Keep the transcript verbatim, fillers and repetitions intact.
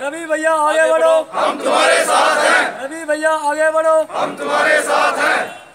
रवि भैया आगे बढ़ो, हम तुम्हारे साथ हैं। रवि भैया आगे बढ़ो, हम तुम्हारे साथ हैं।